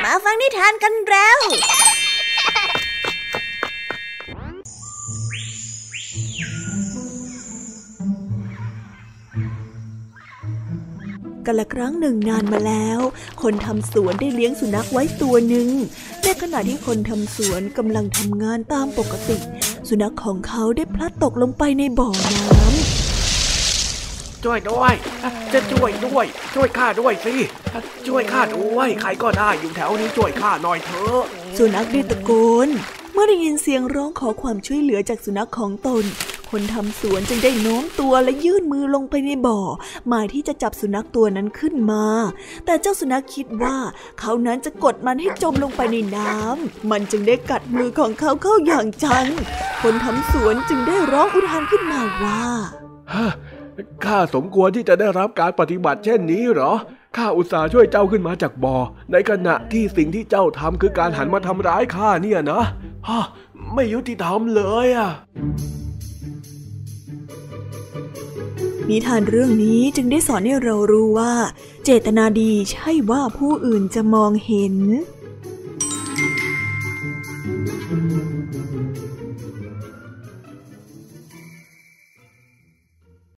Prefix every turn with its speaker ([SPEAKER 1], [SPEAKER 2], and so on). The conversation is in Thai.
[SPEAKER 1] มาฟังนิทานกันแล้วกันละครั้งหนึ่งนานมาแล้วคนทำสวนได้เลี้ยงสุนัขไว้ตัวหนึ่งในขณะที่คนทำสวนกำลังทำงานตามปกติสุนัขของเขาได้พลัดตกลงไปในบ่อน้
[SPEAKER 2] ำช่วยด้วยจะช่วยด้วยช่วยข้าด้วยสิช่วยข้าด้วยใครก็ได้อยู่แถวนี้ช่วยข้าหน่อยเถอะ
[SPEAKER 1] สุนัขได้ตะโกนเมื่อได้ยินเสียงร้องขอความช่วยเหลือจากสุนัขของตนคนทำสวนจึงได้โน้มตัวและยื่นมือลงไปในบ่อหมายที่จะจับสุนัขตัวนั้นขึ้นมาแต่เจ้าสุนัขคิดว่าเขานั้นจะกดมันให้จมลงไปในน้ำมันจึงได้กัดมือของเขาเข้าอย่างจังคนทำสวนจึงได้ร้องอุทานขึ้นมาว่า
[SPEAKER 2] ข้าสมควรที่จะได้รับการปฏิบัติเช่นนี้เหรอข้าอุตส่าห์ช่วยเจ้าขึ้นมาจากบ่อในขณะที่สิ่งที่เจ้าทำคือการหันมาทำร้ายข้าเนี่ยนะไม่ยุติธรรมเลยอ่ะ
[SPEAKER 1] นิทานเรื่องนี้จึงได้สอนให้เรารู้ว่าเจตนาดีใช่ว่าผู้อื่นจะมองเห็น